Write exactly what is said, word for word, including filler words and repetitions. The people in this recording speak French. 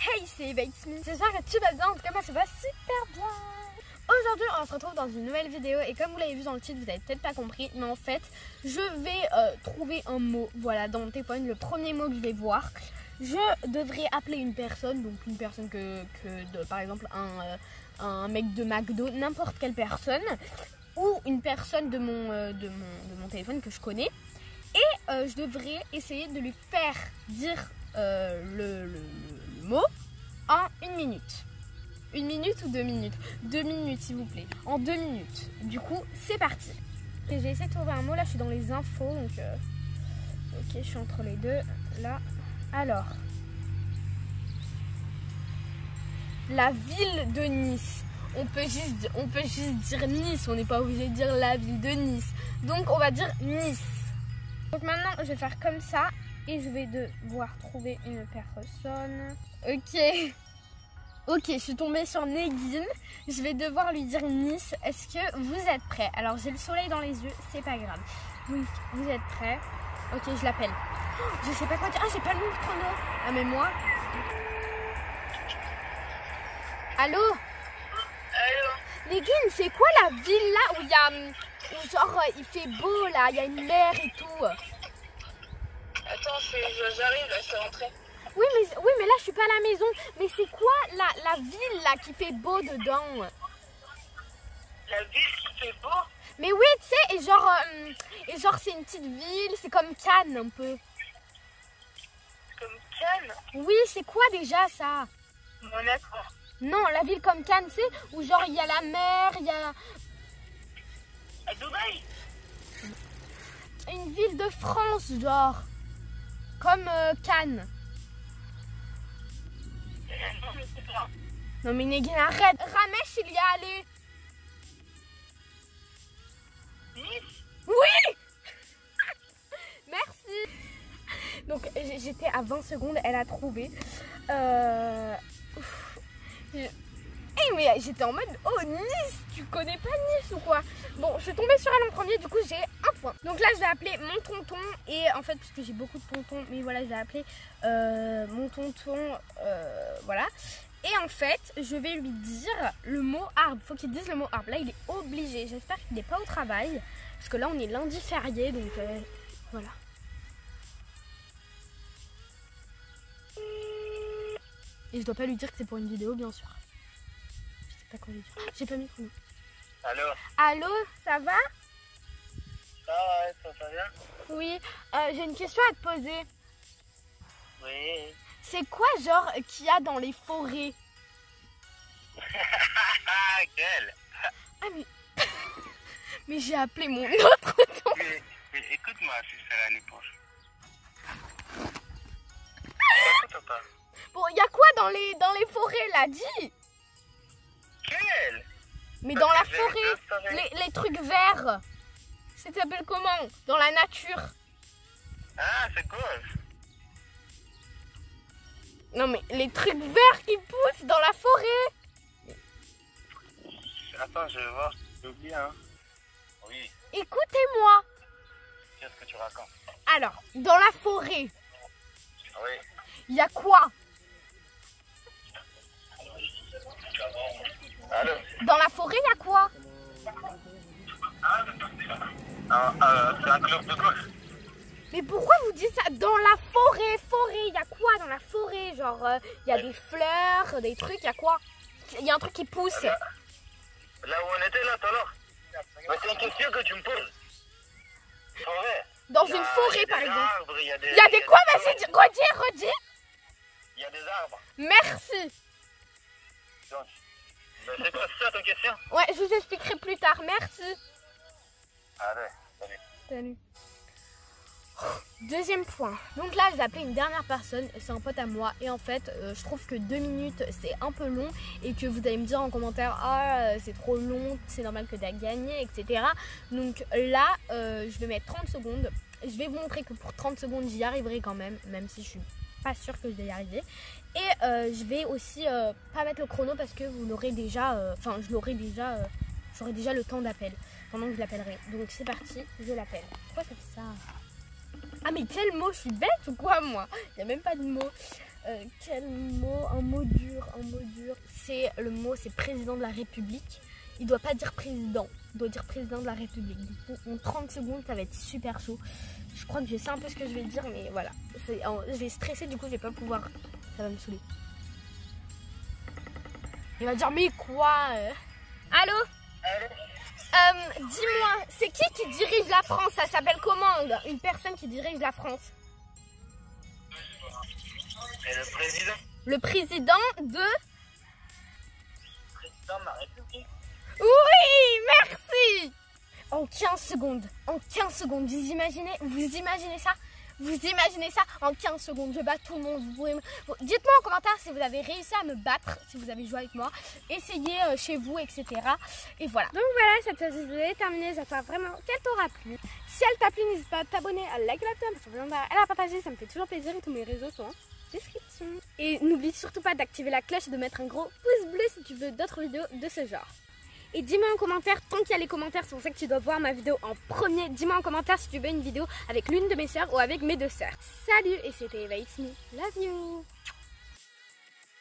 Hey, c'est Batesme. J'espère que tu vas bien. En tout cas, moi ça va super bien. Aujourd'hui, on se retrouve dans une nouvelle vidéo et comme vous l'avez vu dans le titre, vous n'avez peut-être pas compris, mais en fait, je vais euh, trouver un mot, voilà, dans mon téléphone, le premier mot que je vais voir. Je devrais appeler une personne, donc une personne que, que de, par exemple, un, euh, un mec de McDo, n'importe quelle personne, ou une personne de mon, euh, de mon, de mon téléphone que je connais, et euh, je devrais essayer de lui faire dire euh, le, le, le, le mot en une minute. Une minute ou deux minutes? Deux minutes s'il vous plaît. En deux minutes. Du coup, c'est parti. Et j'ai essayé de trouver un mot. Là, je suis dans les infos. Donc, euh... ok, je suis entre les deux. Là. Alors. La ville de Nice. On peut juste, on peut juste dire Nice. On n'est pas obligé de dire la ville de Nice. Donc, on va dire Nice. Donc, maintenant, je vais faire comme ça. Et je vais devoir trouver une personne. Ok. Ok, je suis tombée sur Negin. Je vais devoir lui dire Nice. Est-ce que vous êtes prêts? Alors, j'ai le soleil dans les yeux, c'est pas grave. Donc, vous êtes prêts? Ok, je l'appelle. Oh, je sais pas quoi dire. Ah, j'ai pas le nom de chrono. Ah, mais moi. Allô? Allô? Negin, c'est quoi la ville là où il y a. Où genre, il fait beau là, il y a une mer et tout? Attends, j'arrive là, je suis rentrée. Oui mais, oui, mais là, je suis pas à la maison. Mais c'est quoi la, la ville là qui fait beau dedans? La ville qui fait beau? Mais oui, tu sais, et genre, euh, et genre c'est une petite ville, c'est comme Cannes un peu. Comme Cannes? Oui, c'est quoi déjà ça? Monaco. Non, la ville comme Cannes, tu sais, où genre il y a la mer, il y a... À Dubaï? Une ville de France, genre. Comme euh, Cannes. Non mais Negin, arrête. Ramesh, il y est allé. Nice? Oui. Merci. Donc j'étais à vingt secondes, elle a trouvé. Euh... Hey, mais j'étais en mode, oh Nice, tu connais pas Nice ou quoi? Bon, je suis tombée sur elle en premier, du coup j'ai un point. Donc là je vais appeler mon tonton, et en fait, puisque j'ai beaucoup de tontons, mais voilà, je vais appeler euh, mon tonton, euh, voilà. Et en fait, je vais lui dire le mot arbre. Faut qu'il dise le mot arbre. Là, il est obligé. J'espère qu'il n'est pas au travail. Parce que là, on est lundi férié. Donc, euh, voilà. Et je dois pas lui dire que c'est pour une vidéo, bien sûr. Je sais pas quoi lui dire. J'ai pas mis le nom. Allô? Allô, ça va? Ça va, ouais, ça va bien? Oui. Euh, j'ai une question à te poser. Oui. C'est quoi, genre, qu'il y a dans les forêts? Quelle? Ah, mais... mais j'ai appelé mon autre tonton. Mais, mais écoute-moi, si c'est à l'éponge. Écoute pas. Bon, il y a quoi dans les, dans les forêts, là? Dis. Quelle? Mais dans la forêt, les, les trucs verts. Ça s'appelle comment? Dans la nature. Ah, c'est quoi? Non mais les trucs verts qui poussent dans la forêt. Attends, je vais voir. J'ai oublié, hein. Oui. Écoutez-moi. Qu'est-ce que tu racontes? Alors, dans la forêt, Oui. il y a quoi? Allô? Dans la forêt, il y a quoi? Ah, euh, c'est un club de golf. Mais pourquoi vous dites ça? Dans la forêt, forêt, il y a quoi dans la forêt? Genre, il euh, y a des fleurs, des trucs, il y a quoi? Il y a un truc qui pousse. Là, là où on était là tout à l'heure. C'est une question que tu me poses. Forêt. Dans une forêt, par exemple. Il y a des, y a des quoi? Vas-y, redis, redis. Il y a des arbres. Merci. Donc, ben c'est quoi ça ton question? Ouais, je vous expliquerai plus tard. Merci. Allez, salut. Salut. Deuxième point. Donc là, je vais appeler une dernière personne. C'est un pote à moi. Et en fait, euh, je trouve que deux minutes, c'est un peu long. Et que vous allez me dire en commentaire, ah, c'est trop long, c'est normal que tu as gagné, et cetera. Donc là, euh, je vais mettre trente secondes. Je vais vous montrer que pour trente secondes, j'y arriverai quand même. Même si je suis pas sûre que je vais y arriver. Et euh, je vais aussi euh, pas mettre le chrono parce que vous l'aurez déjà. Enfin, euh, je l'aurai déjà. Euh, J'aurai déjà le temps d'appel pendant que je l'appellerai. Donc c'est parti, je l'appelle. Pourquoi ça fait ça? Ah mais quel mot? Je suis bête ou quoi moi? Il n'y a même pas de mot. Euh, quel mot? Un mot dur, un mot dur. C'est le mot, c'est président de la République. Il doit pas dire président, il doit dire président de la République. Du coup, en trente secondes, ça va être super chaud. Je crois que je sais un peu ce que je vais dire, mais voilà. Je vais stresser, du coup, je vais pas pouvoir. Ça va me saouler. Il va dire, mais quoi? Allô? Allô? Euh, dis-moi, c'est qui qui dirige la France? Ça s'appelle comment? Une personne qui dirige la France? C'est le président. Le président de... Président de la République. Oui, merci. En quinze secondes, en quinze secondes, vous imaginez, vous imaginez ça? Vous imaginez ça? En quinze secondes, je bats tout le monde. Vous pouvez me... Dites-moi en commentaire si vous avez réussi à me battre, si vous avez joué avec moi. Essayez euh, chez vous, et cetera. Et voilà. Donc voilà, cette vidéo est terminée. J'espère vraiment qu'elle t'aura plu. Si elle t'a plu, n'hésite pas à t'abonner, à liker la vidéo, à la partager. Ça me fait toujours plaisir et tous mes réseaux sont en description. Et n'oublie surtout pas d'activer la cloche et de mettre un gros pouce bleu si tu veux d'autres vidéos de ce genre. Et dis-moi en commentaire, tant qu'il y a les commentaires, c'est pour ça que tu dois voir ma vidéo en premier. Dis-moi en commentaire si tu veux une vidéo avec l'une de mes sœurs ou avec mes deux sœurs. Salut, et c'était Eva It's Me. Love you.